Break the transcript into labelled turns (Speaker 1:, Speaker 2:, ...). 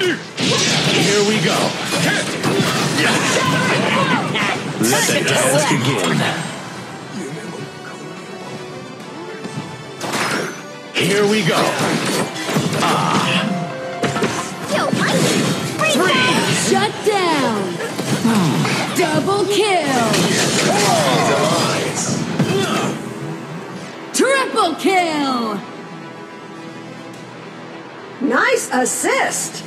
Speaker 1: Here we go. Let the dance begin. Here we go.
Speaker 2: Three. Shut down. Double kill. Triple kill.
Speaker 3: Nice assist.